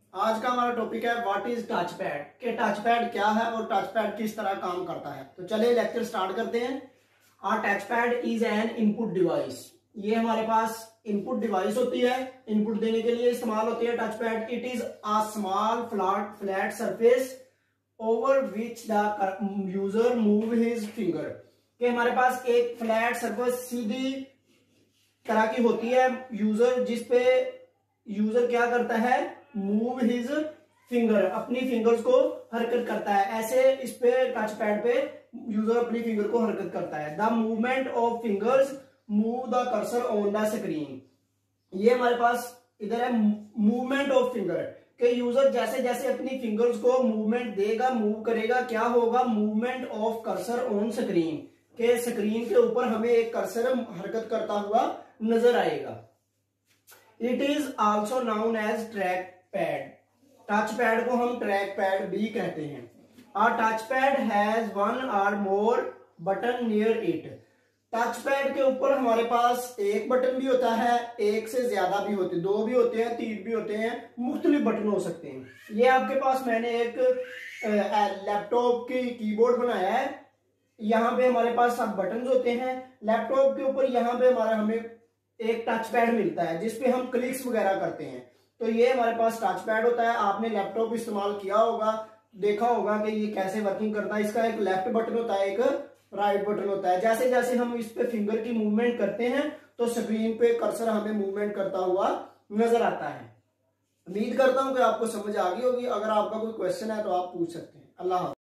आज का हमारा टॉपिक है व्हाट इज टच पैड, कि टच पैड क्या है और टच पैड किस तरह काम करता है। तो चलिए लेक्चर स्टार्ट करते हैं। Touchpad is an input device. ये हमारे पास इनपुट डिवाइस होती है, इनपुट देने के लिए इस्तेमाल होती है touchpad. It is a small flat surface over which the user move his finger. कि हमारे पास एक फ्लैट सरफेस सीधी तरह की होती है, यूजर जिस पे यूजर क्या करता है, मूव हिज फिंगर, अपनी फिंगर्स को हरकत करता है। ऐसे इस पे टच पैड पे यूजर अपनी फिंगर को हरकत करता है। The movement of fingers move the cursor on the screen. ये हमारे पास इधर है मूवमेंट ऑफ फिंगर, कि यूजर जैसे जैसे अपनी फिंगर्स को मूवमेंट देगा, मूव करेगा, क्या होगा, movement of cursor on screen, के स्क्रीन के ऊपर हमें एक कर्सर हरकत करता हुआ नजर आएगा। It is also known as trackpad. Touchpad को हम ट्रैक पैड भी कहते हैं। A touchpad has one or more button near it. Touchpad के ऊपर हमारे पास एक बटन भी होता है, एक से ज्यादा भी होते हैं, दो भी होते हैं, तीन भी होते हैं, मुख्तलिफ बटन हो सकते हैं। ये आपके पास मैंने एक लैपटॉप की कीबोर्ड बनाया है। यहाँ पे हमारे पास सब बटन होते हैं। लैपटॉप के ऊपर यहाँ पे हमें एक टच पैड मिलता है जिसपे हम क्लिक्स वगैरह करते हैं। तो ये हमारे पास टच पैड होता है। आपने लैपटॉप इस्तेमाल किया होगा, देखा होगा कि ये कैसे वर्किंग करता है। इसका एक लेफ्ट बटन होता है, एक राइट बटन होता है। जैसे जैसे हम इस पे फिंगर की मूवमेंट करते हैं तो स्क्रीन पे कर्सर हमें मूवमेंट करता हुआ नजर आता है। उम्मीद करता हूं कि आपको समझ आ गई होगी। अगर आपका कोई क्वेश्चन है तो आप पूछ सकते हैं। अल्लाह हाफ़िज़।